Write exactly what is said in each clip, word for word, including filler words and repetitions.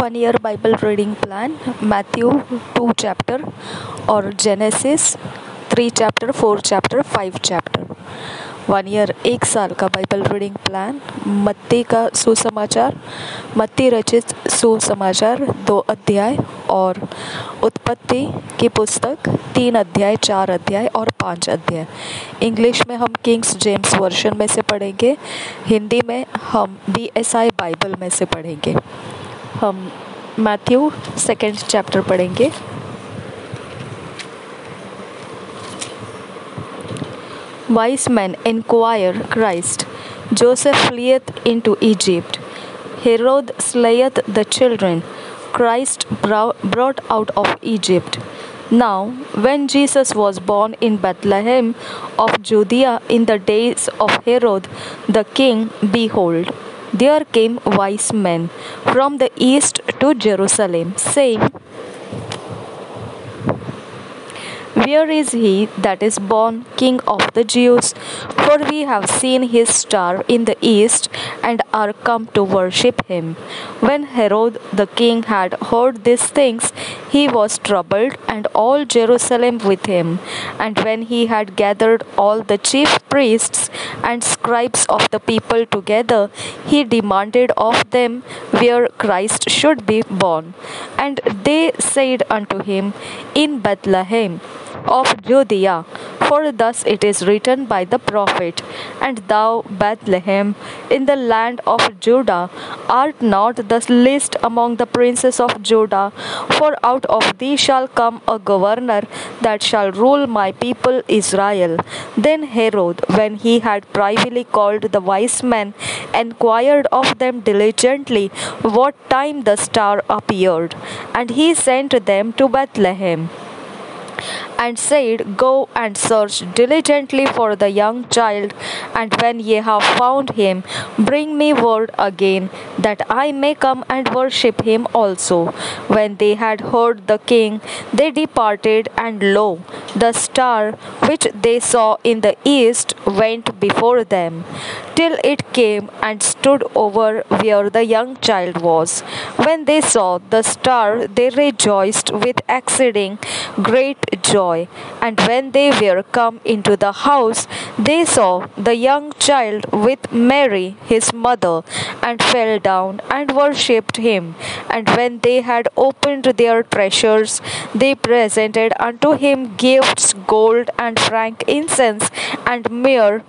one year Bible reading plan, Matthew two chapter और Genesis three chapter, four chapter, five chapter. One year एक साल का Bible reading plan, मत्ती का सुसमाचार, मत्ती रचित सुसमाचार दो अध्याय और उत्पत्ति की पुस्तक तीन अध्याय, चार अध्याय और पाँच अध्याय। इंग्लिश में हम किंग्स जेम्स वर्जन में से पढ़ेंगे, हिंदी में हम बी एस आई बाइबल में से पढ़ेंगे। हम मैथ्यू सेकेंड चैप्टर पढ़ेंगे। Wise men inquire Christ. Joseph fleeth into Egypt. Herod slayeth the children. Christ brought out of Egypt. Now, when Jesus was born in Bethlehem of Judea in the days of Herod the king, behold, there came wise men from the east to Jerusalem, saying, Where is he that is born King of the Jews? For we have seen his star in the east, and are come to worship him. When Herod the king had heard these things, he was troubled, and all Jerusalem with him. And when he had gathered all the chief priests and scribes of the people together, he demanded of them where Christ should be born. And they said unto him, In Bethlehem of Judea, for thus it is written by the prophet, And thou, Bethlehem, in the land of Judah, art not the least among the princes of Judah, for out of thee shall come a governor that shall rule my people Israel. Then Herod, when he had privily called the wise men, enquired of them diligently what time the star appeared. And he sent them to Bethlehem, and said, Go and search diligently for the young child, and when ye have found him, bring me word again, that I may come and worship him also. When they had heard the king, they departed, and lo, the star which they saw in the east went before them, till it came and stood over where the young child was. When they saw the star, they rejoiced with exceeding great joy. And when they were come into the house, they saw the young child with Mary his mother, and fell down and worshipped him. And when they had opened their treasures, they presented unto him gifts, gold and frankincense and myrrh.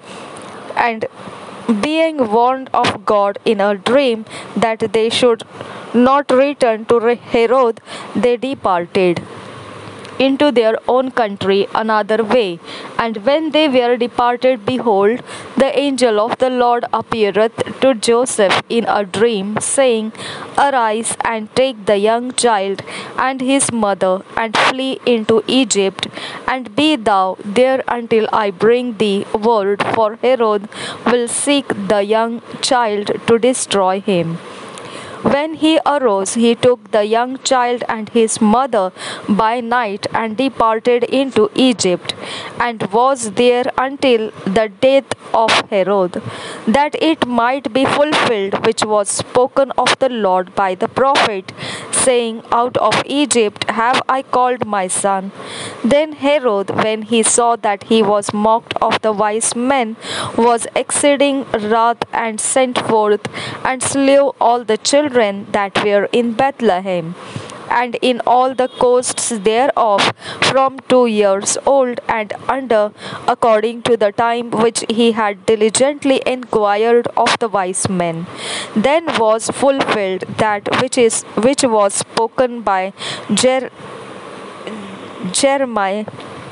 And being warned of God in a dream that they should not return to Herod, they departed into their own country another way. And when they were departed, behold, the angel of the Lord appeareth to Joseph in a dream, saying, Arise and take the young child and his mother, and flee into Egypt, and be thou there until I bring thee word, for Herod will seek the young child to destroy him. When he arose, he took the young child and his mother by night, and departed into Egypt, and was there until the death of Herod, that it might be fulfilled which was spoken of the Lord by the prophet, saying, Out of Egypt have I called my son. Then Herod, when he saw that he was mocked of the wise men, was exceeding wrath, and sent forth and slew all the children that were in Bethlehem, and in all the coasts thereof, from two years old and under, according to the time which he had diligently inquired of the wise men. Then was fulfilled that which is which was spoken by Jer- Jeremiah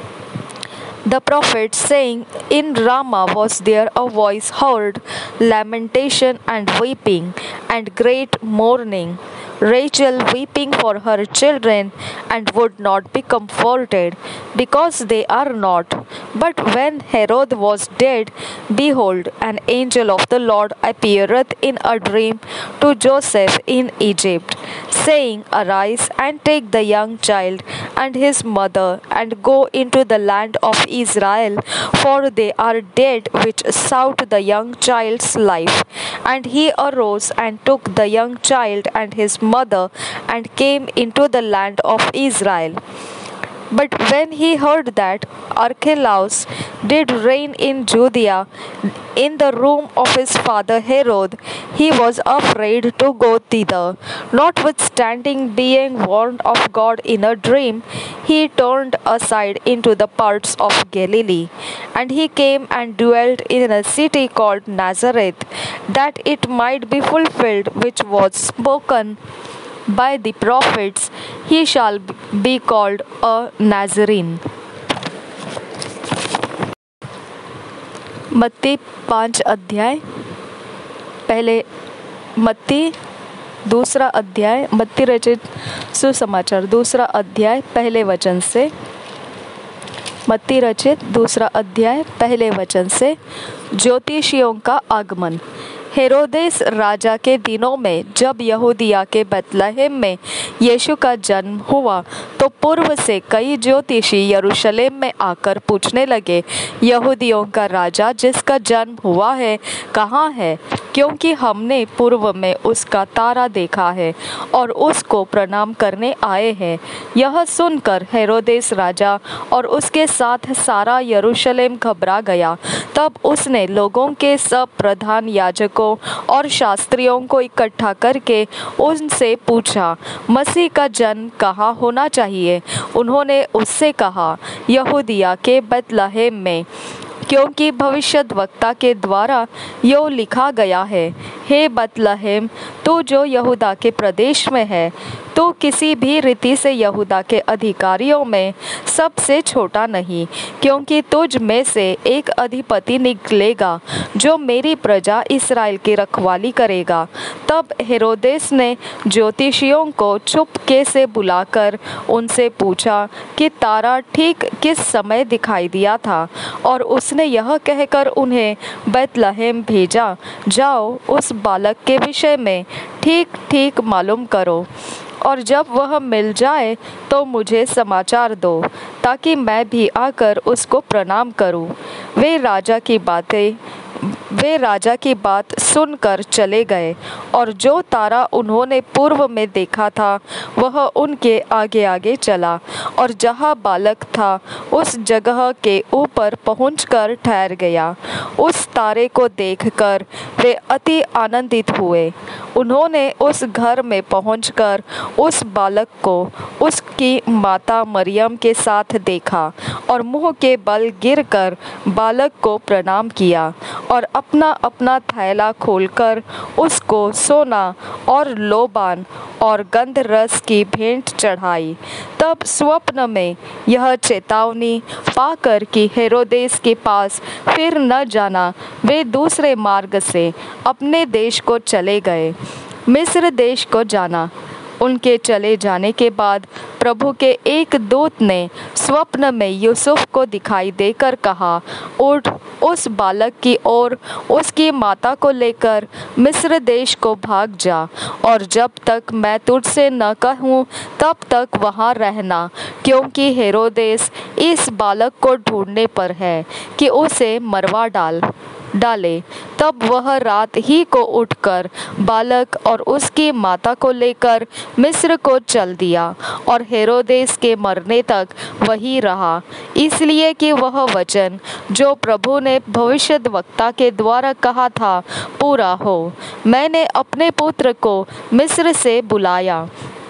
the prophet, saying, In Ramah was there a voice heard, lamentation and weeping, and great mourning, Rachel weeping for her children, and would not be comforted, because they are not. But when Herod was dead, behold, an angel of the Lord appeareth in a dream to Joseph in Egypt, saying, Arise and take the young child and his mother, and go into the land of Israel, for they are dead which sought the young child's life. And he arose and took the young child and his mother and came into the land of Israel. But when he heard that Archelaus did reign in Judea in the room of his father Herod, he was afraid to go thither. Notwithstanding being warned of God in a dream, he turned aside into the parts of Galilee. And he came and dwelt in a city called Nazareth, that it might be fulfilled which was spoken by the prophets, he shall be called a Nazarene. मत्ती पाँच अध्याय पहले मत्ती दूसरा अध्याय मत्ती रचित सुसमाचार दूसरा अध्याय पहले वचन से मत्ती रचित दूसरा अध्याय पहले वचन से ज्योतिषियों का आगमन। हेरोदेस राजा के दिनों में जब यहूदिया के बेतलहम में यीशु का जन्म हुआ तो पूर्व से कई ज्योतिषी यरूशलेम में आकर पूछने लगे, यहूदियों का राजा जिसका जन्म हुआ है कहाँ है? क्योंकि हमने पूर्व में उसका तारा देखा है और उसको प्रणाम करने आए हैं। यह सुनकर हेरोदेस राजा और उसके साथ सारा यरूशलेम घबरा गया। तब उसने लोगों के सब प्रधान याजकों और शास्त्रियों को इकट्ठा करके उनसे पूछा, मसीह का जन्म कहाँ होना चाहिए? उन्होंने उससे कहा, यहूदिया के बेतलहम में, क्योंकि भविष्यद्वक्ता के द्वारा यो लिखा गया है, हे बेतलहम, तू जो यहूदा के प्रदेश में है, तो किसी भी रीति से यहूदा के अधिकारियों में सबसे छोटा नहीं, क्योंकि तुझ में से एक अधिपति निकलेगा जो मेरी प्रजा इस्राएल की रखवाली करेगा। तब हेरोदेस ने ज्योतिषियों को चुपके से बुलाकर उनसे पूछा कि तारा ठीक किस समय दिखाई दिया था, और उसने यह कहकर उन्हें बेतलहम भेजा, जाओ उस बालक के विषय में ठीक ठीक मालूम करो, और जब वह मिल जाए तो मुझे समाचार दो, ताकि मैं भी आकर उसको प्रणाम करूं। वे राजा की बातें वे राजा की बात सुनकर चले गए, और जो तारा उन्होंने पूर्व में देखा था वह उनके आगे आगे चला, और जहाँ बालक था उस जगह के ऊपर पहुंचकर ठहर गया। उस तारे को देखकर वे अति आनंदित हुए। उन्होंने उस घर में पहुंचकर उस बालक को उसकी माता मरियम के साथ देखा, और मुँह के बल गिरकर बालक को प्रणाम किया, और अपना अपना थैला खोलकर उसको सोना और लोबान और गंध रस की भेंट चढ़ाई। तब स्वप्न में यह चेतावनी पाकर कि हेरोदेस के पास फिर न जाना, वे दूसरे मार्ग से अपने देश को चले गए, मिस्र देश को जाना। उनके चले जाने के बाद प्रभु के एक दूत ने स्वप्न में यूसुफ को दिखाई देकर कहा, उठ, उस बालक की ओर उसकी माता को लेकर मिस्र देश को भाग जा, और जब तक मैं तुझसे न कहूँ तब तक वहाँ रहना, क्योंकि हेरोदेस इस बालक को ढूंढने पर है कि उसे मरवा डाल डाले। तब वह रात ही को उठकर बालक और उसकी माता को लेकर मिस्र को चल दिया, और हेरोदेस के मरने तक वही रहा, इसलिए कि वह वचन जो प्रभु ने भविष्यद्वक्ता के द्वारा कहा था पूरा हो, मैंने अपने पुत्र को मिस्र से बुलाया।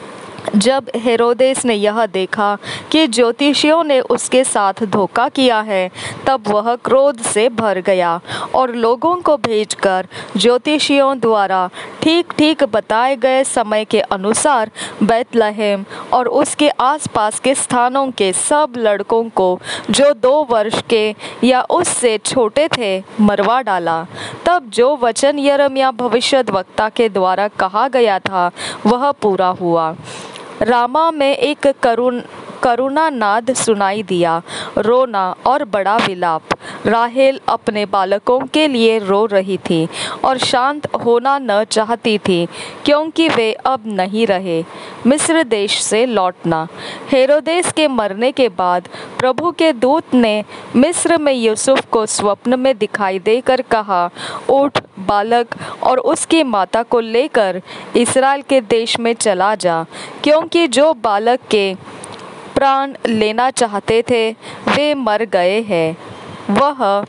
जब हेरोदेस ने यह देखा कि ज्योतिषियों ने उसके साथ धोखा किया है, तब वह क्रोध से भर गया और लोगों को भेजकर ज्योतिषियों द्वारा ठीक ठीक बताए गए समय के अनुसार बेतलहम और उसके आसपास के स्थानों के सब लड़कों को जो दो वर्ष के या उससे छोटे थे मरवा डाला। तब जो वचन यिर्मयाह भविष्यद्वक्ता के द्वारा कहा गया था वह पूरा हुआ। रामा में एक करुण करुणा नाद सुनाई दिया, रोना और बड़ा विलाप। राहेल अपने बालकों के लिए रो रही थी और शांत होना न चाहती थी, क्योंकि वे अब नहीं रहे। मिस्र देश से लौटना। हेरोदेस के मरने के बाद प्रभु के दूत ने मिस्र में यूसुफ को स्वप्न में दिखाई देकर कहा, उठ, बालक और उसकी माता को लेकर इस्राएल के देश में चला जा, क्योंकि जो बालक के प्राण लेना चाहते थे वे मर गए हैं। वह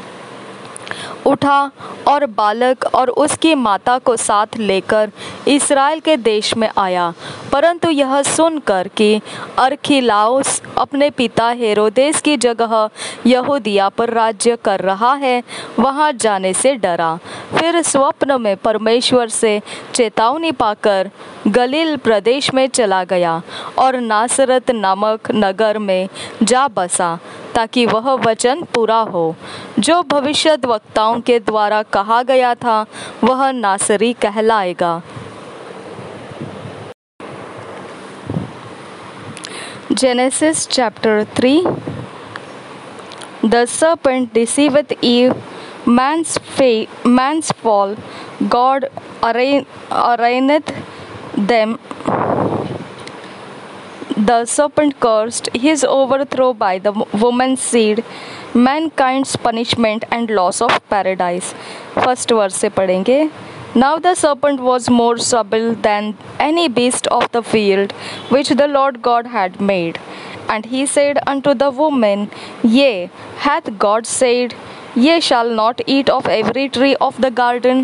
उठा और बालक और उसकी माता को साथ लेकर इस्राएल के देश में आया। परंतु यह सुनकर कि अरखिलाउस अपने पिता हेरोदेस की जगह यहूदिया पर राज्य कर रहा है, वहां जाने से डरा। फिर स्वप्न में परमेश्वर से चेतावनी पाकर गलील प्रदेश में चला गया और नासरत नामक नगर में जा बसा, ताकि वह वचन पूरा हो जो भविष्यद्वक्ताओं के द्वारा कहा गया था, वह नासरी कहलाएगा। Genesis chapter three. The serpent deceiveth Eve, man's fa- man's fall, God arraign- arraigneth them. The serpent cursed his overthrow by the woman's seed, mankind's punishment and loss of paradise. First verse से पढ़ेंगे। Now the serpent was more subtle than any beast of the field which the Lord God had made. And he said unto the woman, Yea, hath God said, Ye shall not eat of every tree of the garden?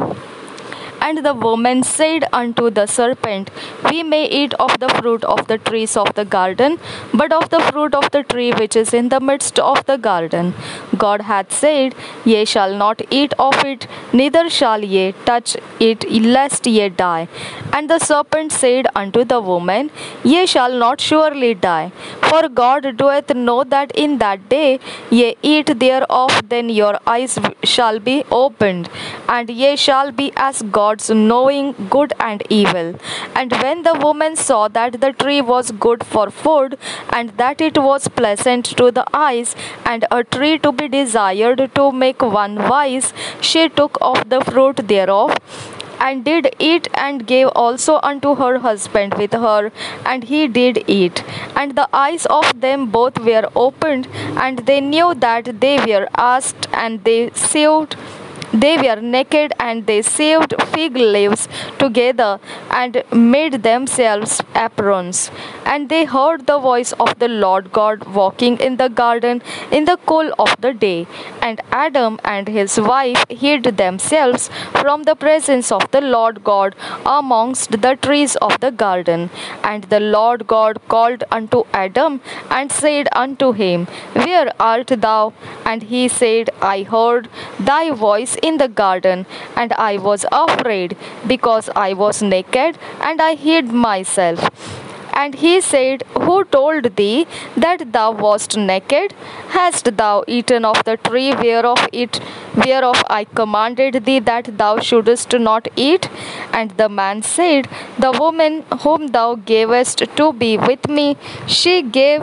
And the woman said unto the serpent, We may eat of the fruit of the trees of the garden, but of the fruit of the tree which is in the midst of the garden, God hath said, Ye shall not eat of it, neither shall ye touch it, lest ye die. And the serpent said unto the woman, Ye shall not surely die, for God doeth know that in that day ye eat thereof, then your eyes shall be opened, and ye shall be as gods, knowing good and evil. And when the woman saw that the tree was good for food, and that it was pleasant to the eyes, and a tree to be desired to make one wise, she took of the fruit thereof, and did eat, and gave also unto her husband with her, and he did eat. And the eyes of them both were opened, and they knew that they were asked, and they sewed they were naked, and they sewed fig leaves together, and made themselves aprons. And they heard the voice of the Lord God walking in the garden in the cool of the day. And Adam and his wife hid themselves from the presence of the Lord God amongst the trees of the garden. And the Lord God called unto Adam, and said unto him, Where art thou? And he said, I heard thy voice in the garden, and I was afraid, because I was naked, and I hid myself. And he said, Who told thee that thou wast naked? Hast thou eaten of the tree whereof it whereof I commanded thee that thou shouldest not eat? And the man said, The woman whom thou gavest to be with me, she gave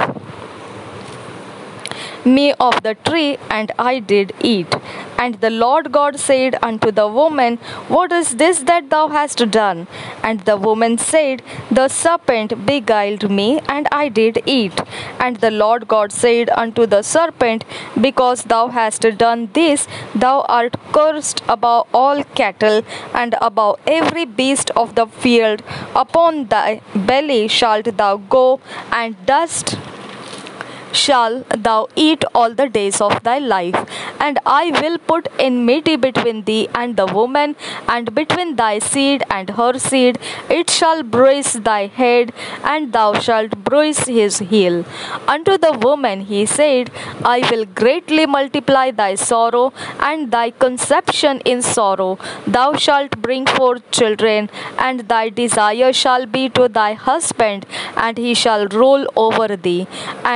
me of the tree, and I did eat. And the Lord God said unto the woman, What is this that thou hast done? And the woman said, The serpent beguiled me, and I did eat. And the Lord God said unto the serpent, Because thou hast done this, thou art cursed above all cattle, and above every beast of the field. Upon thy belly shalt thou go, and dust shall thou eat all the days of thy life. And I will put enmity between thee and the woman, and between thy seed and her seed. It shall bruise thy head, and thou shalt bruise his heel. Unto the woman he said, I will greatly multiply thy sorrow, and thy conception in sorrow. Thou shalt bring forth children, and thy desire shall be to thy husband, and he shall rule over thee. And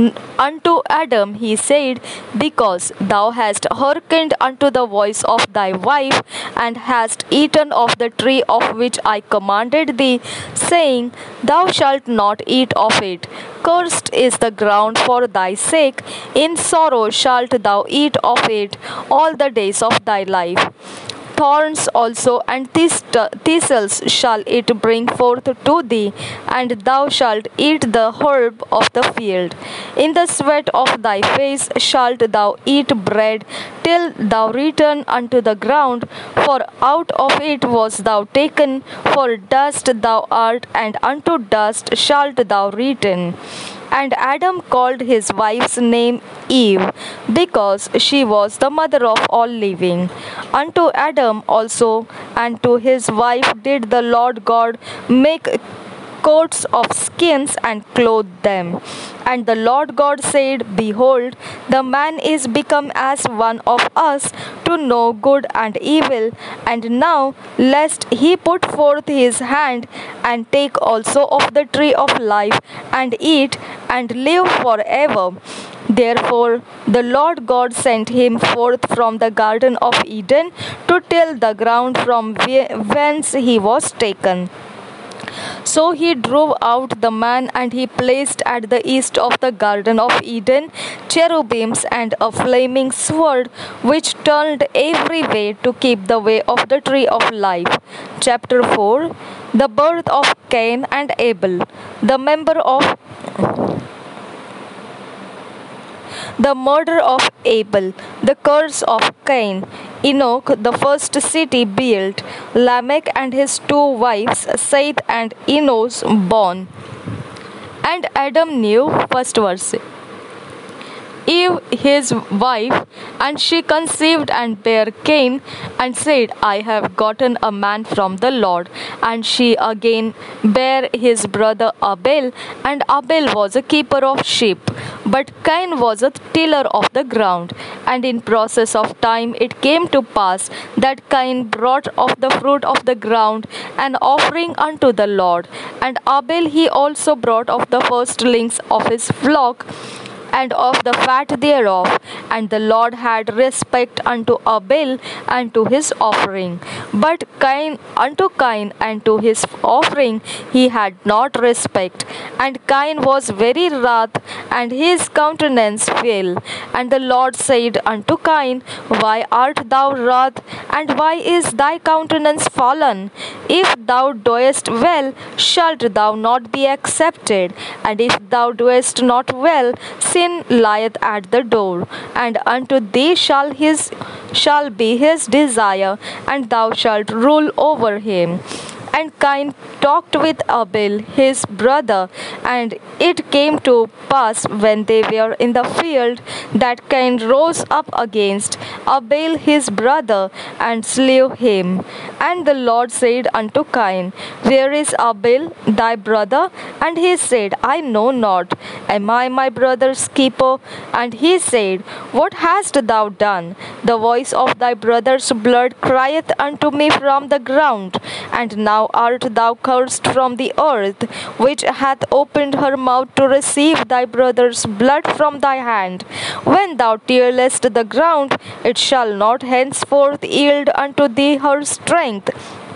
unto Adam he said, Because thou hast hearkened unto the voice of thy wife, and hast eaten of the tree of which I commanded thee, saying, Thou shalt not eat of it. Cursed is the ground for thy sake, in sorrow shalt thou eat of it all the days of thy life. Thorns also and thistles shall it bring forth to thee, and thou shalt eat the herb of the field. In the sweat of thy face shalt thou eat bread till thou return unto the ground, for out of it was thou taken, for dust thou art, and unto dust shalt thou return. And Adam called his wife's name Eve, because she was the mother of all living. Unto Adam also and to his wife did the Lord God make coats of skins and clothe them. And the Lord God said, Behold, the man is become as one of us to know good and evil. And now, lest he put forth his hand and take also of the tree of life and eat and live forever. Therefore the Lord God sent him forth from the garden of Eden to till the ground from whence he was taken. So he drove out the man, and he placed at the east of the garden of Eden cherubims and a flaming sword, which turned every way to keep the way of the tree of life. Chapter four. The birth of Cain and Abel. The member of the murder of Abel, the curse of Cain. Enoch, the first city built, Lamech and his two wives, Seth and Enos, born. And Adam knew, first verse, Eve his wife, and she conceived and bare Cain, and said, I have gotten a man from the Lord. And she again bare his brother Abel, and Abel was a keeper of sheep, but Cain was a tiller of the ground. And in process of time it came to pass that Cain brought of the fruit of the ground an offering unto the Lord, and Abel he also brought of the firstlings of his flock and of the fat thereof. And the Lord had respect unto Abel and to his offering, but Cain unto Cain and to his offering he had not respect. And Cain was very wrath, and his countenance fell. And the Lord said unto Cain, Why art thou wrath, and why is thy countenance fallen? If thou doest well, shalt thou not be accepted, and if thou doest not well, sin lieth at the door, and unto thee shall his shall be his desire, and thou shalt rule over him. And Cain talked with Abel his brother, and it came to pass when they were in the field that Cain rose up against Abel his brother and slew him. And the Lord said unto Cain, Where is Abel thy brother? And he said, I know not. Am I my brother's keeper? And he said, What hast thou done? The voice of thy brother's blood crieth unto me from the ground. And now art thou cursed from the earth, which hath opened her mouth to receive thy brother's blood from thy hand. When thou tillest the ground, it shall not henceforth yield unto thee her strength.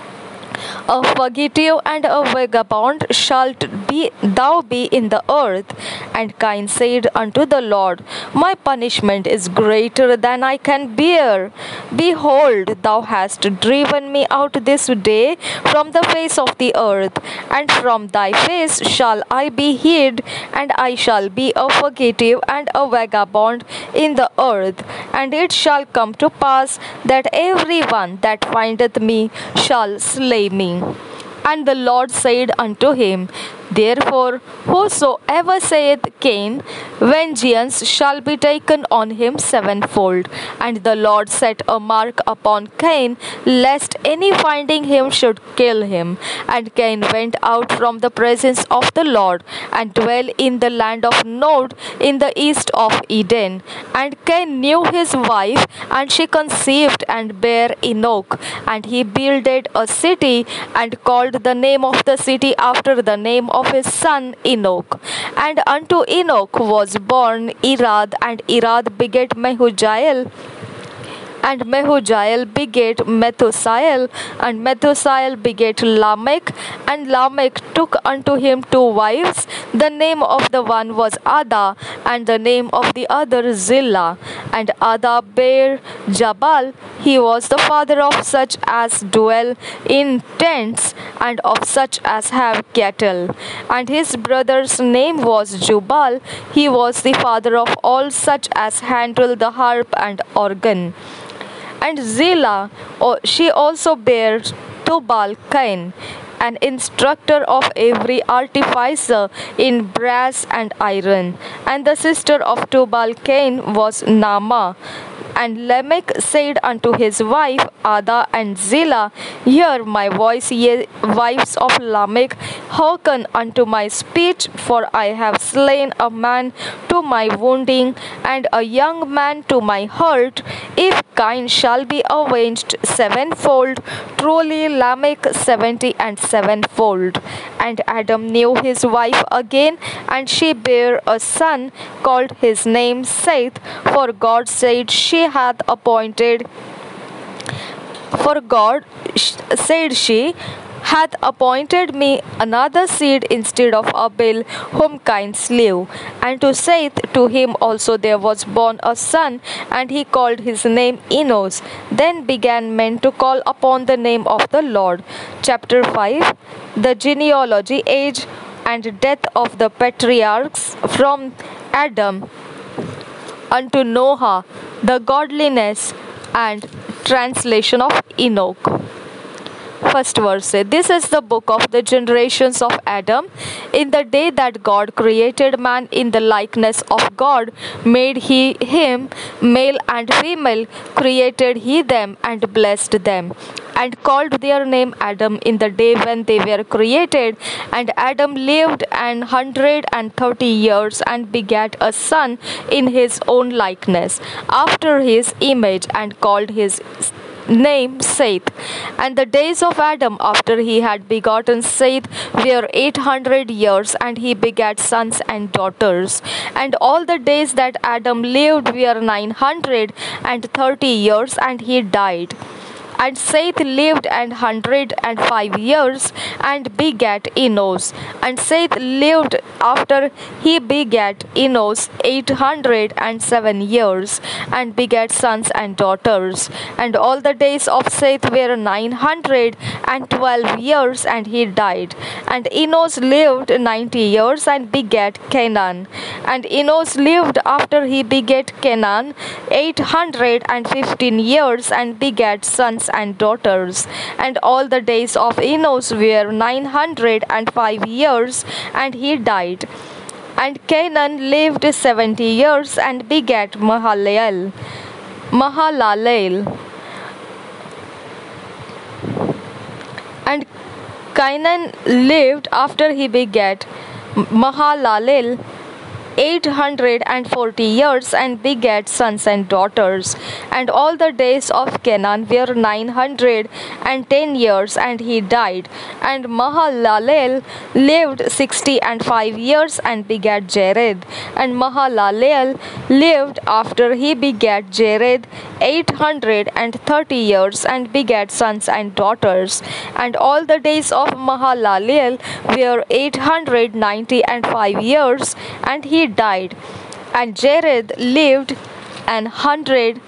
A fugitive and a vagabond shalt be thou be in the earth. And Cain said unto the Lord, My punishment is greater than I can bear. Behold, thou hast driven me out this day from the face of the earth, and from thy face shall I be hid, and I shall be a fugitive and a vagabond in the earth. And it shall come to pass that every one that findeth me shall slay me. And the Lord said unto him, Therefore, whosoever saith Cain, vengeance shall be taken on him sevenfold. And the Lord set a mark upon Cain, lest any finding him should kill him. And Cain went out from the presence of the Lord, and dwelt in the land of Nod, in the east of Eden. And Cain knew his wife, and she conceived and bare Enoch. And he builded a city, and called the name of the city after the name of his son Enoch. And unto Enoch was born Irad, and Irad begat Mehujael, and Mehujael begat Methusael, and Methusael begat Lamech, and Lamech took unto him two wives. The name of the one was Ada, and the name of the other Zillah. And Ada bare Jabal. He was the father of such as dwell in tents, and of such as have cattle. And his brother's name was Jubal. He was the father of all such as handle the harp and organ. And Zillah, she also bare Tubal Cain, an instructor of every artificer in brass and iron. And the sister of Tubal Cain was Naamah. And Lamech said unto his wife Ada and Zillah, Hear my voice, ye wives of Lamech, hearken unto my speech, for I have slain a man to my wounding, and a young man to my hurt. If Cain shall be avenged sevenfold, truly Lamech seventy and sevenfold. And Adam knew his wife again, and she bare a son, called his name Seth, for God said, She hath appointed, for God said she, hath appointed me another seed instead of Abel, whom Cain slew. And to Seth, to him also there was born a son, and he called his name Enos. Then began men to call upon the name of the Lord. Chapter five. The genealogy, age, and death of the patriarchs, from Adam unto Noah, the godliness and translation of Enoch. First verse. This is the book of the generations of Adam. In the day that God created man, in the likeness of God made he him, male and female created he them, and blessed them, and called their name Adam in the day when they were created. And Adam lived an hundred and thirty years, and begat a son in his own likeness, after his image, and called his name Seth. And the days of Adam after he had begotten Seth were eight hundred years, and he begat sons and daughters. And all the days that Adam lived were nine hundred and thirty years, and he died. And Seth lived an hundred and five years, and begat Enos. And Seth lived after he begat Enos eight hundred and seven years, and begat sons and daughters. And all the days of Seth were nine hundred and twelve years, and he died. And Enos lived ninety years, and begat Canaan. And Enos lived after he begat Canaan eight hundred and fifteen years, and begat sons and daughters. And all the days of Enos were nine hundred and five years, and he died. And Canaan lived seventy years, and begat Mahalalel. Mahalalel. And Canaan lived after he begat Mahalalel eight hundred and forty years, and begat sons and daughters. And all the days of Canaan were nine hundred and ten years, and he died. And Mahalalel lived sixty and five years, and begat Jared. And Mahalalel lived after he begat Jared eight hundred and thirty years, and begat sons and daughters. And all the days of Mahalalel were eight hundred ninety and five years, and he died. And Jared lived an hundred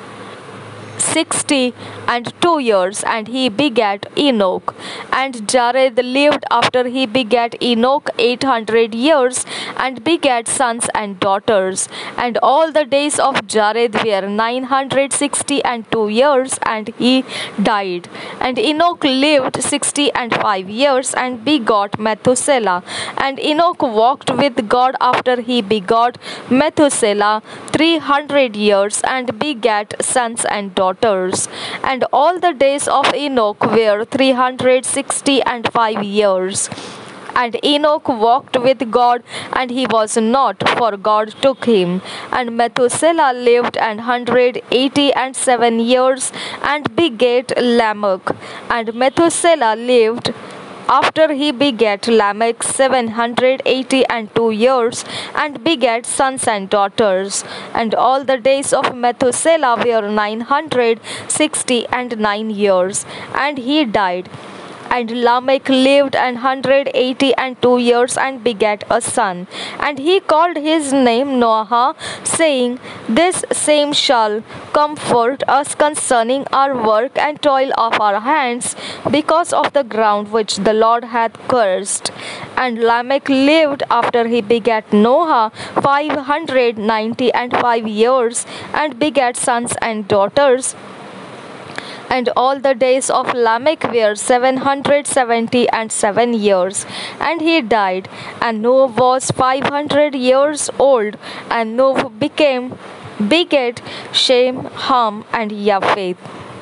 sixty and two years, and he begat Enoch. And Jared lived after he begat Enoch eight hundred years, and begat sons and daughters. And all the days of Jared were nine hundred sixty and two years, and he died. And Enoch lived sixty and five years, and begot Methuselah. And Enoch walked with God after he begot Methuselah three hundred years, and begat sons and daughters. And all the days of Enoch were three hundred sixty and five years. And Enoch walked with God, and he was not, for God took him. And Methuselah lived an hundred eighty and seven years, and begat Lamech. And Methuselah lived After he begat Lamech seven hundred eighty and two years, and begat sons and daughters. And all the days of Methuselah were nine hundred sixty and nine years, and he died. And Lamech lived an hundred eighty and two years and begat a son. And he called his name Noah, saying, This same shall comfort us concerning our work and toil of our hands, because of the ground which the Lord hath cursed. And Lamech lived after he begat Noah five hundred ninety and five years, and begat sons and daughters. And all the days of Lamech were seven hundred seventy and seven years, and he died. And Noah was five hundred years old, and Noah became begat Shem, Ham, and Japheth.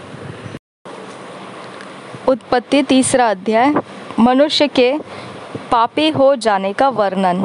उत्पत्ति तीसरा अध्याय, मनुष्य के पापी हो जाने का वर्णन।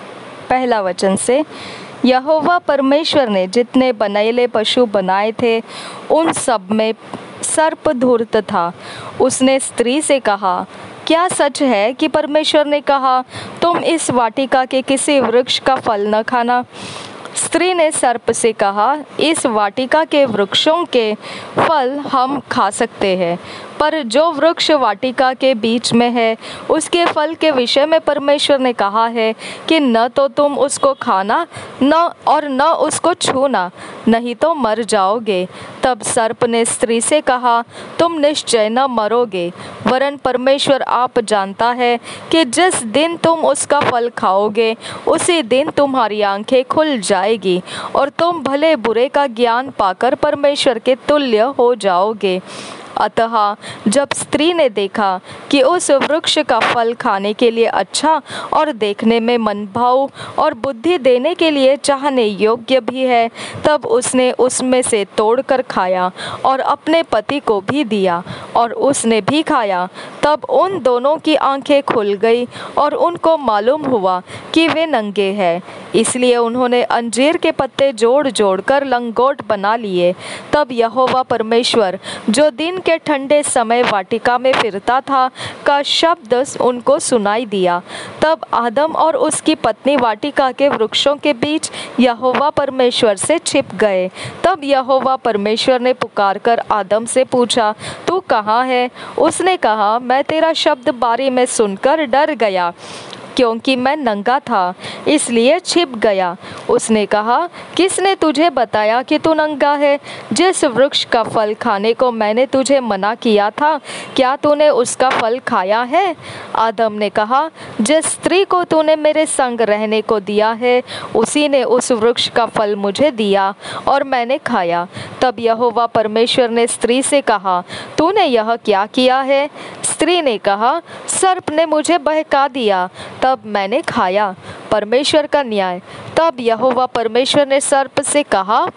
पहला वचन से, यहोवा परमेश्वर ने जितने बनैले पशु बनाए थे उन सब में सर्प धूर्त था। उसने स्त्री से कहा, क्या सच है कि परमेश्वर ने कहा, तुम इस वाटिका के किसी वृक्ष का फल न खाना? स्त्री ने सर्प से कहा, इस वाटिका के वृक्षों के फल हम खा सकते हैं, पर जो वृक्ष वाटिका के बीच में है उसके फल के विषय में परमेश्वर ने कहा है कि न तो तुम उसको खाना न और न उसको छूना, नहीं तो मर जाओगे। तब सर्प ने स्त्री से कहा, तुम निश्चय न मरोगे, वरन परमेश्वर आप जानता है कि जिस दिन तुम उसका फल खाओगे उसी दिन तुम्हारी आंखें खुल जाएगी और तुम भले बुरे का ज्ञान पाकर परमेश्वर के तुल्य हो जाओगे। अतः जब स्त्री ने देखा कि उस वृक्ष का फल खाने के लिए अच्छा और देखने में मनभाऊ और बुद्धि देने के लिए चाहने योग्य भी है, तब उसने उसमें से तोड़कर खाया और अपने पति को भी दिया, और उसने भी खाया। तब उन दोनों की आंखें खुल गई और उनको मालूम हुआ कि वे नंगे हैं। इसलिए उन्होंने अंजीर के पत्ते जोड़ जोड़ कर लंगोट बना लिए। तब यहोवा परमेश्वर, जो दिन के ठंडे समय वाटिका में फिरता था, का शब्द उनको सुनाई दिया। तब आदम और उसकी पत्नी वाटिका के वृक्षों के बीच यहोवा परमेश्वर से छिप गए। तब यहोवा परमेश्वर ने पुकारकर आदम से पूछा, तू कहाँ है? उसने कहा, मैं तेरा शब्द बारी में सुनकर डर गया, क्योंकि मैं नंगा था, इसलिए छिप गया। उसने कहा, किसने तुझे बताया कि तू नंगा है? जिस वृक्ष का फल खाने को मैंने तुझे मना किया था, क्या तूने उसका फल खाया है? आदम ने कहा, जिस स्त्री को तूने मेरे संग रहने को दिया है, उसी ने उस वृक्ष का फल मुझे दिया और मैंने खाया। तब यहोवा परमेश्वर ने स्त्री से कहा, तूने यह क्या किया है? स्त्री ने कहा, सर्प ने मुझे बहका दिया, तब मैंने खाया। परमेश्वर का न्याय। तब यहोवा परमेश्वर ने सर्प से कहा,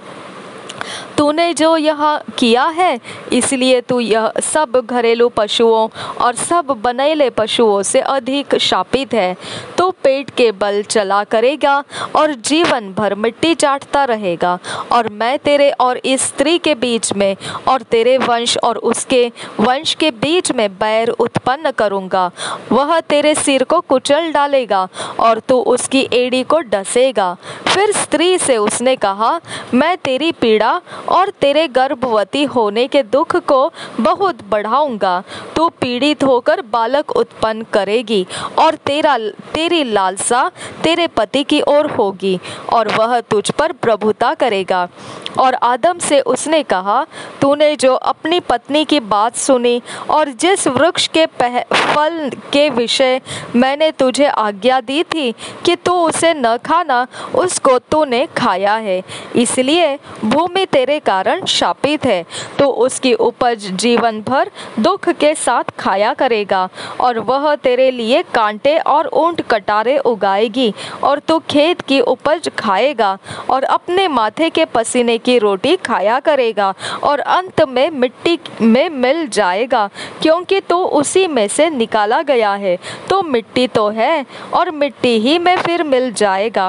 तूने जो यह किया है, इसलिए तू यह सब घरेलू पशुओं और सब बनैले पशुओं से अधिक शापित है। तू पेट के बल चला करेगा और जीवन भर मिट्टी चाटता रहेगा। और मैं तेरे और इस स्त्री के बीच में और तेरे वंश और उसके वंश के बीच में बैर उत्पन्न करूँगा। वह तेरे सिर को कुचल डालेगा और तू उसकी एड़ी को डसेगा। फिर स्त्री से उसने कहा, मैं तेरी पीड़ा और तेरे गर्भवती होने के दुख को बहुत बढ़ाऊंगा। तू पीड़ित होकर बालक उत्पन्न करेगी और तेरा तेरी लालसा तेरे पति की ओर होगी और वह तुझ पर प्रभुता करेगा। और आदम से उसने कहा, तूने जो अपनी पत्नी की बात सुनी और जिस वृक्ष के फल के विषय मैंने तुझे आज्ञा दी थी कि तू उसे न खाना, उसको तूने खाया है, इसलिए भूमि तेरे कारण शापित है। तो उसकी उपज जीवन भर दुख के साथ खाया करेगा और वह तेरे लिए कांटे और ऊंट कटारे उगाएगी और तू खेत की उपज खाएगा और अपने माथे के पसीने की रोटी खाया करेगा और अंत में मिट्टी में मिल जाएगा, क्योंकि तू उसी में से निकाला गया है। तो मिट्टी तो है और मिट्टी ही में फिर मिल जाएगा।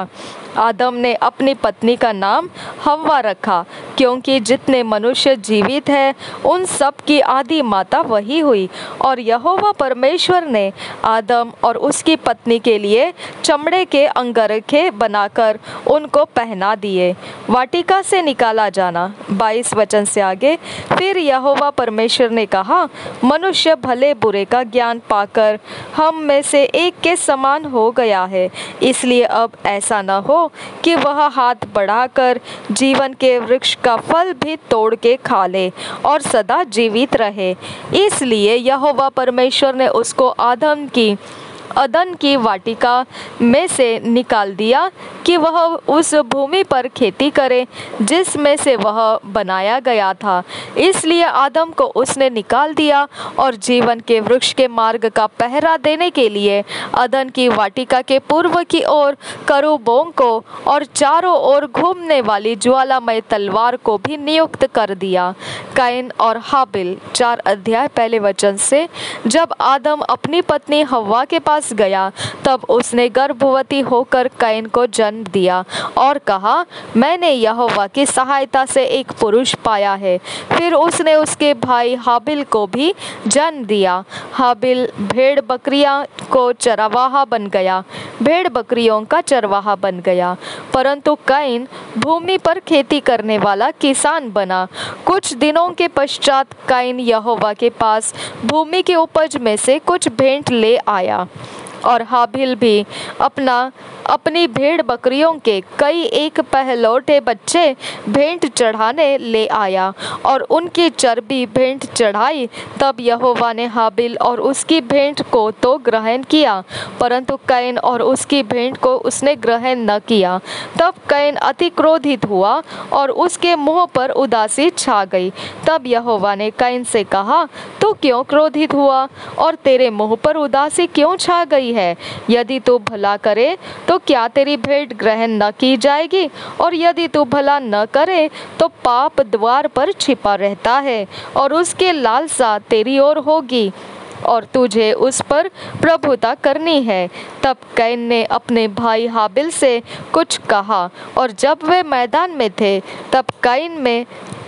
आदम ने अपनी पत्नी का नाम हव्वा रखा, क्योंकि जितने मनुष्य जीवित हैं उन सब की आदि माता वही हुई। और यहोवा परमेश्वर ने आदम और उसकी पत्नी के लिए चमड़े के अंगरखे बनाकर उनको पहना दिए। वाटिका से निकाला जाना बाईस वचन से आगे। फिर यहोवा परमेश्वर ने कहा, मनुष्य भले बुरे का ज्ञान पाकर हम में से एक के समान हो गया है, इसलिए अब ऐसा न हो कि वह हाथ बढ़ाकर जीवन के वृक्ष का फल भी तोड़ के खा ले और सदा जीवित रहे। इसलिए यहोवा परमेश्वर ने उसको आदम की अदन की वाटिका में से निकाल दिया कि वह उस भूमि पर खेती करे जिसमें से वह बनाया गया था। इसलिए आदम को उसने निकाल दिया और जीवन के वृक्ष के मार्ग का पहरा देने के लिए अदन की वाटिका के पूर्व की ओर करूबों को और चारों ओर घूमने वाली ज्वालामय तलवार को भी नियुक्त कर दिया। कैन और हाबिल चार अध्याय पहले वचन से। जब आदम अपनी पत्नी हव्वा के पास गया तब उसने गर्भवती होकर कैन को जन्म दिया और कहा, मैंने यहोवा की सहायता से एक पुरुष पाया है। फिर उसने उसके भाई हाबिल को भी जन्म दिया। हाबिल भेड़ बकरियां को चरवाहा बन गया, भेड़ बकरियों का चरवाहा बन गया, परंतु कैन भूमि पर खेती करने वाला किसान बना। कुछ दिनों के पश्चात कैन यहोवा के पास भूमि की उपज में से कुछ भेंट ले आया और हाबिल भी अपना अपनी भेड़ बकरियों के कई एक पहलौठे बच्चे भेंट चढ़ाने ले आया और उनकी चर्बी भेंट चढ़ाई। तब यहोवा ने हाबिल और उसकी भेंट को तो ग्रहण किया, परंतु कैन और उसकी भेंट को उसने ग्रहण न किया। तब कैन अति क्रोधित हुआ और उसके मुंह पर उदासी छा गई। तब यहोवा ने कैन से कहा, तू क्यों क्रोधित हुआ और तेरे मुंह पर उदासी क्यों छा गई है? यदि तू भला करे तो क्या तेरी भेंट ग्रहण न की जाएगी, और यदि तू भला न करे तो पाप द्वार पर छिपा रहता है और उसकी लालसा तेरी ओर होगी और तुझे उस पर प्रभुता करनी है। तब कैन ने अपने भाई हाबिल से कुछ कहा, और जब वे मैदान में थे तब कैन में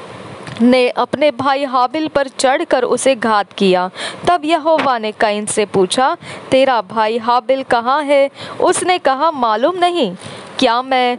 ने अपने भाई हाबिल पर चढ़कर उसे घात किया। तब यहोवा ने कैन से पूछा, तेरा भाई हाबिल कहाँ है? उसने कहा, मालूम नहीं, क्या मैं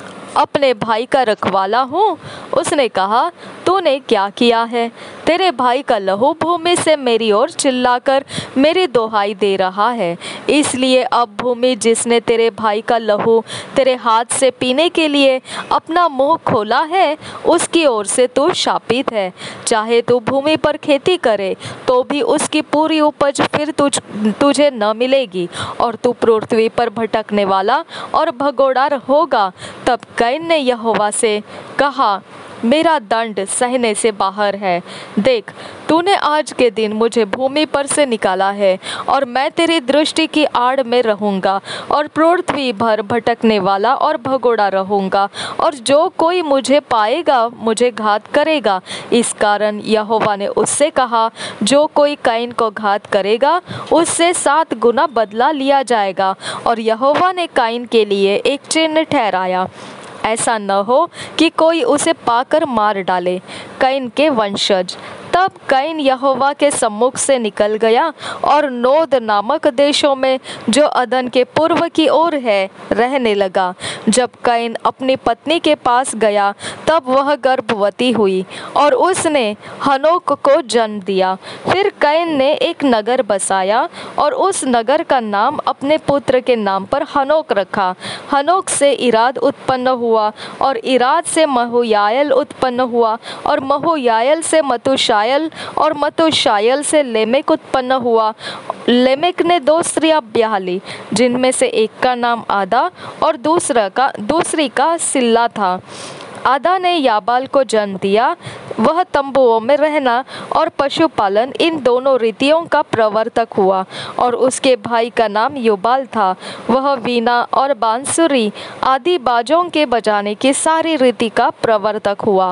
अपने भाई का रखवाला हूँ? उसने कहा, तूने क्या किया है? तेरे भाई का लहू भूमि से मेरी ओर चिल्लाकर मेरी दोहाई दे रहा है। इसलिए अब भूमि जिसने तेरे भाई का लहू तेरे हाथ से पीने के लिए अपना मुंह खोला है, उसकी ओर से तू शापित है। चाहे तू भूमि पर खेती करे तो भी उसकी पूरी उपज फिर तुझ तुझे न मिलेगी और तू पृथ्वी पर भटकने वाला और भगोड़ा होगा। तब कैन ने यहोवा से कहा, मेरा दंड सहने से बाहर है। देख, तूने आज के दिन मुझे भूमि पर से निकाला है और मैं तेरी दृष्टि की आड़ में रहूंगा और पृथ्वी भर भटकने वाला और भगोड़ा रहूंगा, और जो कोई मुझे पाएगा मुझे घात करेगा। इस कारण यहोवा ने उससे कहा, जो कोई कैन को घात करेगा उससे सात गुना बदला लिया जाएगा। और यहोवा ने कैन के लिए एक चिन्ह ठहराया, ऐसा न हो कि कोई उसे पाकर मार डाले। कैन के वंशज। तब कैन यहोवा के सम्मुख से निकल गया और नोद नामक देशों में, जो अदन के पूर्व की ओर है, रहने लगा। जब कैन अपनी पत्नी के पास गया तब वह गर्भवती हुई और उसने हनोक को जन्म दिया। फिर कैन ने एक नगर बसाया और उस नगर का नाम अपने पुत्र के नाम पर हनोक रखा। हनोक से इराद उत्पन्न हुआ और इराद से महुयायल उत्पन्न हुआ और महुयायल से मतुशायल और मतुशायल से लेमेक उत्पन्न हुआ। लेमेक ने दो स्त्रियां ब्याह ली, जिनमें से एक का नाम आदा और दूसरा का दूसरी का सिल्ला था। आदा ने याबाल को जन्म दिया। वह तंबुओं में रहना और पशुपालन, इन दोनों रीतियों का प्रवर्तक हुआ। और उसके भाई का नाम युबाल था। वह वीणा और बांसुरी आदि बाजों के बजाने की सारी रीति का प्रवर्तक हुआ।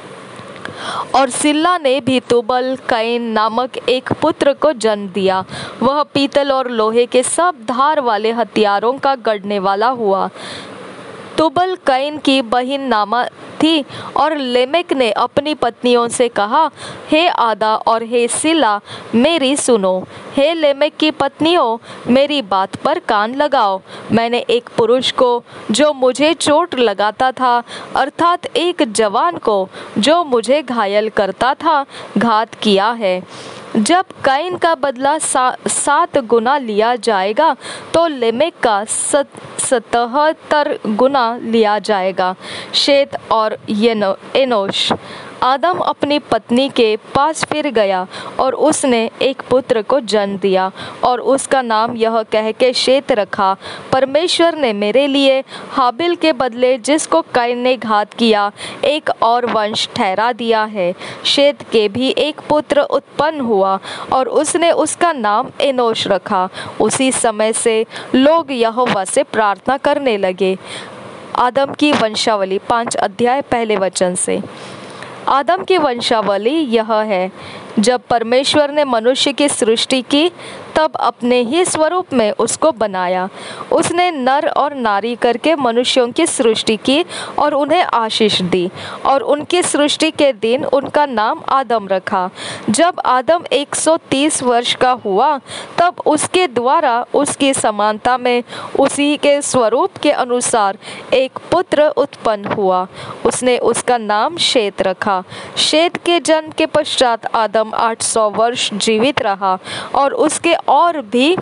और सिल्ला ने भी तुबल कैन नामक एक पुत्र को जन्म दिया। वह पीतल और लोहे के सब धार वाले हथियारों का गढ़ने वाला हुआ। तुबल कैन की बहन नामा थी और लेमेक ने अपनी पत्नियों से कहा, हे आदा और हे सिला, मेरी सुनो। हे लेमेक की पत्नियों, मेरी बात पर कान लगाओ। मैंने एक पुरुष को जो मुझे चोट लगाता था, अर्थात एक जवान को जो मुझे घायल करता था, घात किया है। जब कैन का बदला सा, सात गुना लिया जाएगा तो लेमेक का सत, सतहत्तर गुना लिया जाएगा। शेत और येनो एनोश। आदम अपनी पत्नी के पास फिर गया और उसने एक पुत्र को जन्म दिया और उसका नाम यह कह के शेत रखा, परमेश्वर ने मेरे लिए हाबिल के बदले जिसको कैन ने घात किया, एक और वंश ठहरा दिया है। शेत के भी एक पुत्र उत्पन्न हुआ और उसने उसका नाम एनोश रखा। उसी समय से लोग यहोवा से प्रार्थना करने लगे। आदम की वंशावली पाँच अध्याय पहले वचन से। आदम की वंशावली यह है, जब परमेश्वर ने मनुष्य की सृष्टि की तब अपने ही स्वरूप में उसको बनाया। उसने नर और नारी करके मनुष्यों की सृष्टि की और उन्हें आशीष दी और उनकी सृष्टि के दिन उनका नाम आदम रखा। जब आदम एक सौ तीस वर्ष का हुआ तब उसके द्वारा उसकी समानता में उसी के स्वरूप के अनुसार एक पुत्र उत्पन्न हुआ। उसने उसका नाम शेत रखा। शेत के जन्म के पश्चात आदम आठ सौ वर्ष जीवित रहा और उसके और भी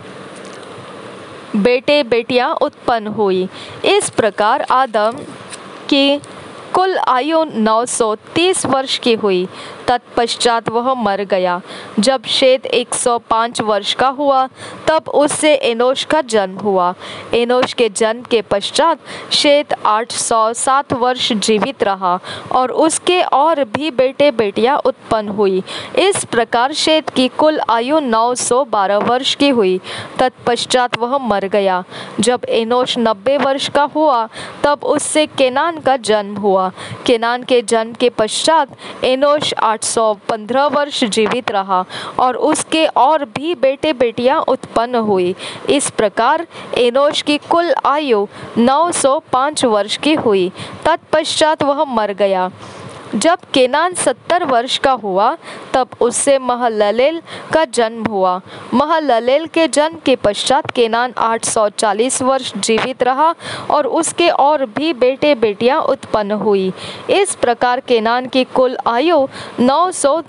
बेटे बेटियां उत्पन्न हुई। इस प्रकार आदम की कुल आयु नौ सौ तीस वर्ष की हुई। तत्पश्चात वह मर गया। जब शेत एक सौ पाँच वर्ष का हुआ तब उससे एनोश का जन्म हुआ। एनोश के जन्म के पश्चात शेत आठ सौ सात वर्ष जीवित रहा और उसके और भी बेटे बेटियां उत्पन्न हुई। इस प्रकार शेत की कुल आयु नौ सौ बारह वर्ष की हुई। तत्पश्चात वह मर गया। जब एनोश नब्बे वर्ष का हुआ तब उससे केनान का जन्म हुआ। केनान के जन्म के पश्चात एनोश आठ सौ पंद्रह वर्ष जीवित रहा और उसके और भी बेटे बेटियां उत्पन्न हुई। इस प्रकार एनोश की कुल आयु नौ सौ पाँच वर्ष की हुई। तत्पश्चात वह मर गया। जब केनान सत्तर वर्ष का हुआ तब उससे महललेल का जन्म हुआ। महललेल के जन्म के पश्चात केनान आठ सौ चालीस वर्ष जीवित रहा और उसके और भी बेटे बेटियां उत्पन्न हुई। इस प्रकार केनान की कुल आयु नौ सौ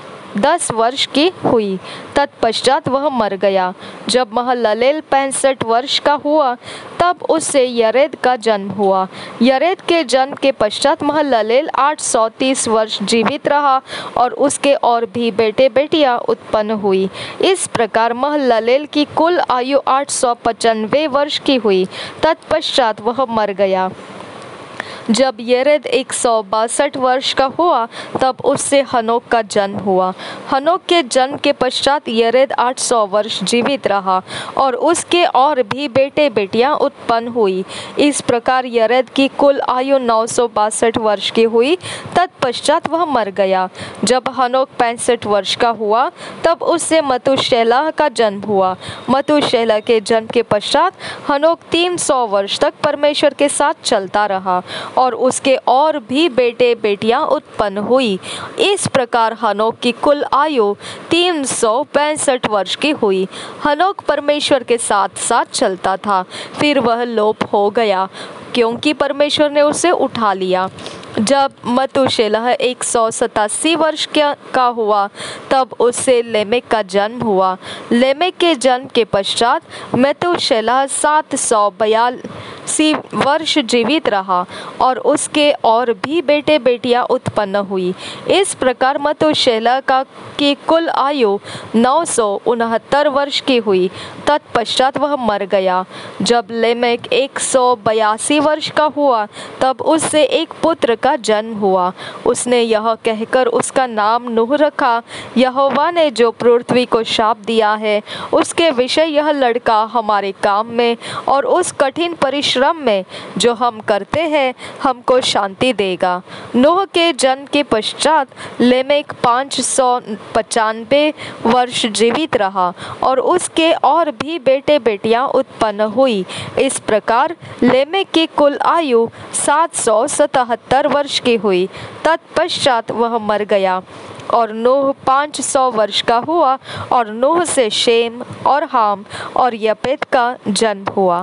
दस वर्ष की हुई। तत्पश्चात वह मर गया। जब महललेल पैंसठ वर्ष का हुआ तब उससे यरेद का जन्म हुआ। यरेद के जन्म के पश्चात महललेल आठ सौ तीस वर्ष जीवित रहा और उसके और भी बेटे बेटियां उत्पन्न हुई। इस प्रकार महललेल की कुल आयु आठ सौ पचानवे वर्ष की हुई। तत्पश्चात वह मर गया। जब येरेद एक सौ बासठ वर्ष का हुआ तब उससे हनोक का जन्म हुआ। हनोक के जन्म के पश्चात येरेद आठ सौ वर्ष जीवित रहा और उसके और भी बेटे बेटियां उत्पन्न हुई। इस प्रकार येरेद की कुल आयु नौ सौ बासठ वर्ष की हुई। तत्पश्चात वह मर गया। जब हनोक पैंसठ वर्ष का हुआ तब उससे मतुशेलह का जन्म हुआ। मतुशेलह के जन्म के पश्चात हनोक तीन सौ वर्ष तक परमेश्वर के साथ चलता रहा और उसके और भी बेटे बेटियां उत्पन्न हुई। इस प्रकार हनोक की कुल आयु तीन सौ पैंसठ वर्ष की हुई। हनोक परमेश्वर के साथ साथ चलता था, फिर वह लोप हो गया क्योंकि परमेश्वर ने उसे उठा लिया। जब मतुशेलह एक सौ सतासी वर्ष का हुआ तब उससे लेमेक का जन्म हुआ। लेमेक के जन्म के पश्चात मतुशेलह सात सौ बयासी वर्ष जीवित रहा और उसके और भी बेटे बेटियां उत्पन्न हुई। इस प्रकार मतुशेलह का की कुल आयु नौ सौ उनहत्तर वर्ष की हुई। तत्पश्चात वह मर गया। जब लेमेक एक सौ बयासी वर्ष का हुआ तब उससे एक पुत्र का जन्म हुआ। उसने यह कहकर उसका नाम नूह रखा, यहोवा ने जो पृथ्वी को शाप दिया है उसके विषय यह लड़का हमारे काम में और उस कठिन परिश्रम परिश्रम में जो हम करते हैं हमको शांति देगा। नूह के जन्म के पश्चात लेमेक पाँच सौ पचानवे वर्ष जीवित रहा और उसके और भी बेटे बेटियां उत्पन्न हुई। इस प्रकार लेमेक की कुल आयु सात सौ सतहत्तर वर्ष की हुई। तत्पश्चात वह मर गया और नूह पाँच सौ वर्ष का हुआ और नूह से शेम और हाम और यपेत का जन्म हुआ।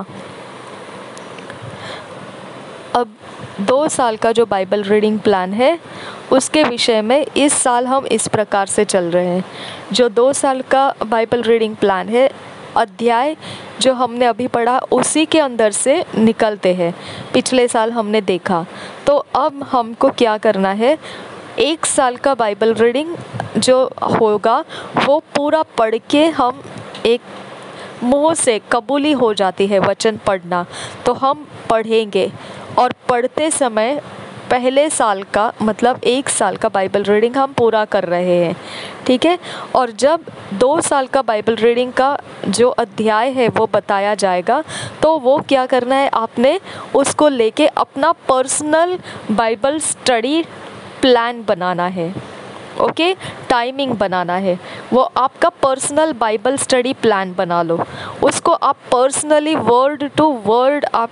अब दो साल का जो बाइबल रीडिंग प्लान है उसके विषय में इस साल हम इस प्रकार से चल रहे हैं। जो दो साल का बाइबल रीडिंग प्लान है, अध्याय जो हमने अभी पढ़ा उसी के अंदर से निकलते हैं। पिछले साल हमने देखा, तो अब हमको क्या करना है, एक साल का बाइबल रीडिंग जो होगा वो पूरा पढ़ के हम एक मुँह से कबूली हो जाती है वचन पढ़ना, तो हम पढ़ेंगे और पढ़ते समय पहले साल का मतलब एक साल का बाइबल रीडिंग हम पूरा कर रहे हैं, ठीक है। और जब दो साल का बाइबल रीडिंग का जो अध्याय है वो बताया जाएगा, तो वो क्या करना है, आपने उसको लेके अपना पर्सनल बाइबल स्टडी प्लान बनाना है। Okay okay? टाइमिंग बनाना है, वो आपका पर्सनल बाइबल स्टडी प्लान बना लो। उसको आप पर्सनली वर्ड टू वर्ड आप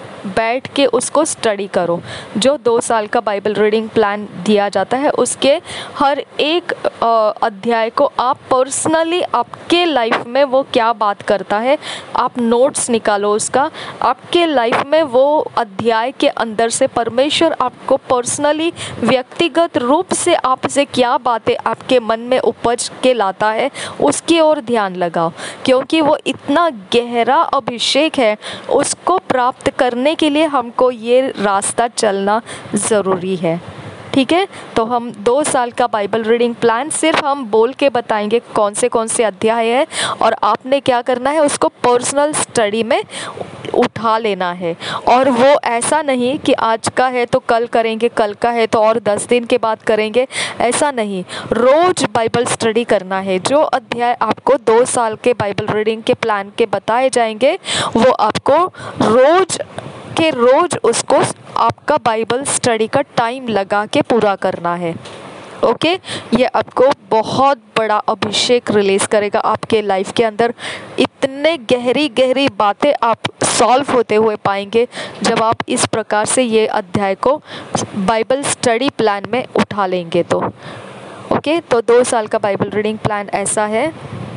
बैठ के उसको स्टडी करो। जो दो साल का बाइबल रीडिंग प्लान दिया जाता है उसके हर एक अध्याय को आप पर्सनली आपके लाइफ में वो क्या बात करता है, आप नोट्स निकालो उसका। आपके लाइफ में वो अध्याय के अंदर से परमेश्वर आपको पर्सनली व्यक्तिगत रूप से आपसे क्या बातें आपके मन में उपज के लाता है उसकी ओर ध्यान लगाओ, क्योंकि वो इतना गहरा अभिषेक है। उसको प्राप्त करने के लिए हमको ये रास्ता चलना ज़रूरी है, ठीक है। तो हम दो साल का बाइबल रीडिंग प्लान सिर्फ हम बोल के बताएंगे कौन से कौन से अध्याय है, और आपने क्या करना है उसको पर्सनल स्टडी में उठा लेना है। और वो ऐसा नहीं कि आज का है तो कल करेंगे, कल का है तो और दस दिन के बाद करेंगे, ऐसा नहीं। रोज़ बाइबल स्टडी करना है। जो अध्याय आपको दो साल के बाइबल रीडिंग के प्लान के बताए जाएंगे वो आपको रोज़ के रोज़ उसको आपका बाइबल स्टडी का टाइम लगा के पूरा करना है। Okay okay? ये आपको बहुत बड़ा अभिषेक रिलीज़ करेगा आपके लाइफ के अंदर। इतने गहरी गहरी बातें आप सॉल्व होते हुए पाएंगे जब आप इस प्रकार से ये अध्याय को बाइबल स्टडी प्लान में उठा लेंगे तो। Okay okay? तो दो साल का बाइबल रीडिंग प्लान ऐसा है।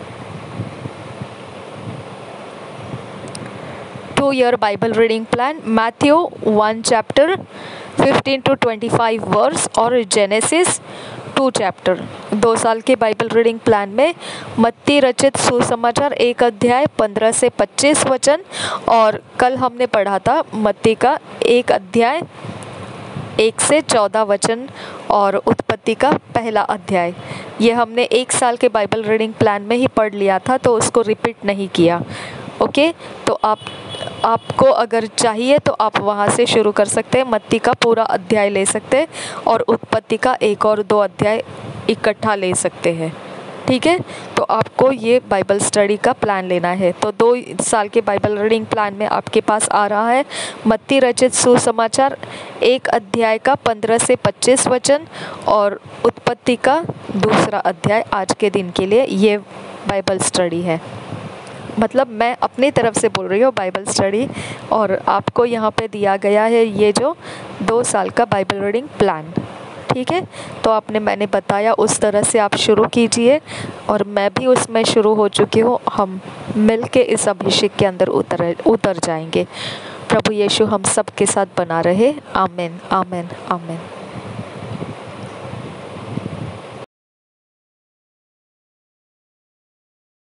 Two year Bible reading plan, Matthew one chapter fifteen to twenty five verse और जेनेसिस टू चैप्टर। दो साल के बाइबल रीडिंग प्लान में मत्ती रचित सुसमाचार एक अध्याय पंद्रह से पच्चीस वचन, और कल हमने पढ़ा था मत्ती का एक अध्याय एक से चौदह वचन और उत्पत्ति का पहला अध्याय। ये हमने एक साल के बाइबल रीडिंग प्लान में ही पढ़ लिया था, तो उसको रिपीट नहीं किया। Okay okay? तो आप आपको अगर चाहिए तो आप वहाँ से शुरू कर सकते हैं, मत्ती का पूरा अध्याय ले सकते हैं और उत्पत्ति का एक और दो अध्याय इकट्ठा ले सकते हैं, ठीक है। तो आपको ये बाइबल स्टडी का प्लान लेना है। तो दो साल के बाइबल रीडिंग प्लान में आपके पास आ रहा है मत्ती रचित सुसमाचार एक अध्याय का पंद्रह से पच्चीस वचन और उत्पत्ति का दूसरा अध्याय। आज के दिन के लिए ये बाइबल स्टडी है, मतलब मैं अपनी तरफ से बोल रही हूँ बाइबल स्टडी, और आपको यहाँ पे दिया गया है ये जो दो साल का बाइबल रीडिंग प्लान, ठीक है। तो आपने मैंने बताया उस तरह से आप शुरू कीजिए, और मैं भी उसमें शुरू हो चुकी हूँ। हम मिल के इस अभिषेक के अंदर उतर उतर जाएंगे। प्रभु यीशु हम सब के साथ बना रहे। आमीन, आमीन, आमीन।